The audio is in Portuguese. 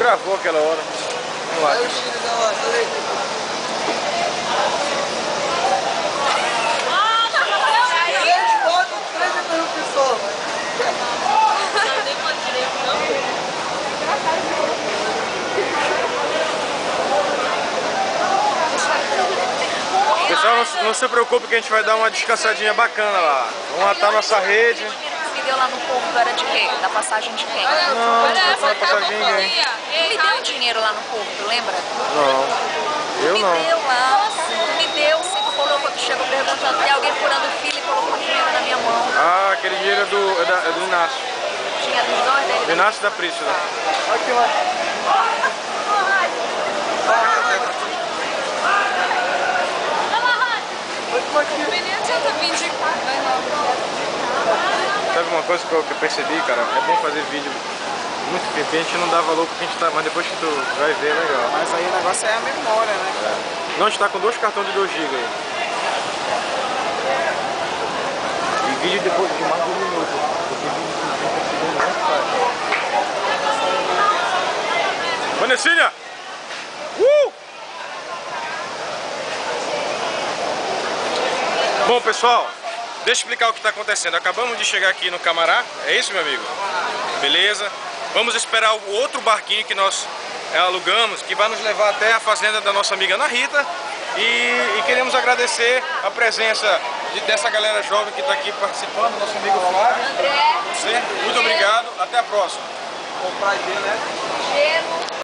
travou aquela hora. Vamos lá. Aí o Chile dá lá, olha aí. Pessoal, não se preocupe que a gente vai dar uma descansadinha bacana lá. Vamos atar nossa rede. Me deu lá no Porto era de quê? Da passagem de quem? Não vai passar de ninguém. Me deu dinheiro lá no Porto, lembra? Não, eu não. Me deu lá, me deu, sempre colocou, tu chegou perguntando, tem alguém furando fila e colocou dinheiro na minha mão. Ah, aquele dinheiro é do Inácio. Tinha dos dois dele. Do Inácio e da Prístila. Aqui, ó. Sabe uma coisa que eu percebi, cara? É bom fazer vídeo muito tempo. A gente não dá valor porque a gente tá, mas depois que tu vai ver é legal. Mas aí o negócio é a memória, né? Não, a gente tá com 2 cartões de 2 GB aí. E vídeo depois de mais de 1 minuto. Porque vídeo de 30 segundos não faz. Vanessinha! Bom, pessoal, deixa eu explicar o que está acontecendo. Acabamos de chegar aqui no Camará, é isso, meu amigo? Beleza? Vamos esperar o outro barquinho que nós alugamos, que vai nos levar até a fazenda da nossa amiga Ana Rita. E queremos agradecer a presença dessa galera jovem que está aqui participando, nosso amigo Flávio. André. Você, muito obrigado, até a próxima. Comprar gelo, né? Gelo.